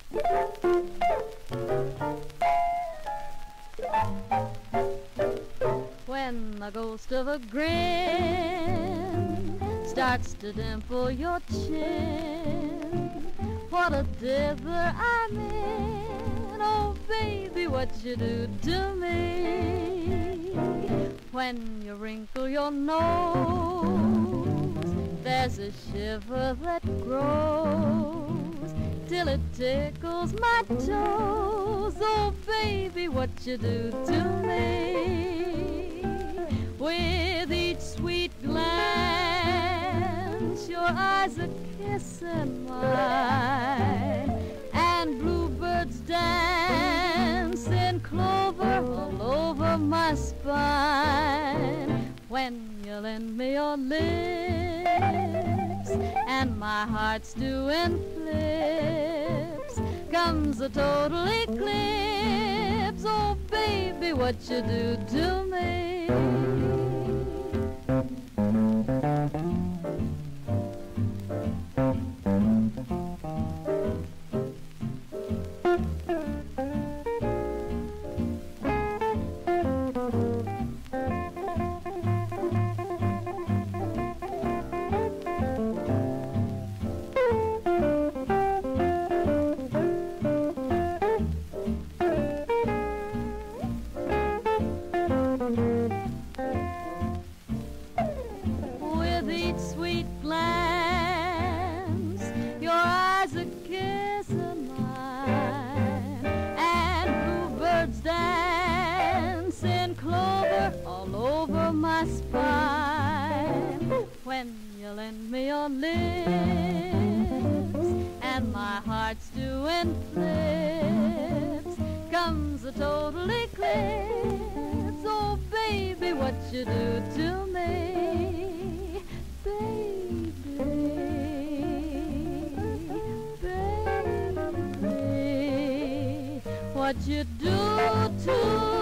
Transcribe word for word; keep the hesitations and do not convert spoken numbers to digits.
When the ghost of a grin starts to dimple your chin, what a dither I'm in. Oh baby, what you do to me. When you wrinkle your nose, there's a shiver that grows till it tickles my toes. Oh baby, what you do to me. With each sweet glance, your eyes are kissing mine, and bluebirds dance in clover all over my spine. When you lend me your lips, and my heart's doing flips, comes a total eclipse. Oh baby, what you do to me. With each sweet glance, your eyes are kissing mine, and bluebirds dance in clover all over my spine. When you lend me your lips, and my heart's doing flips, comes a total eclipse. Oh baby, what you do to me. Baby, baby, what you do to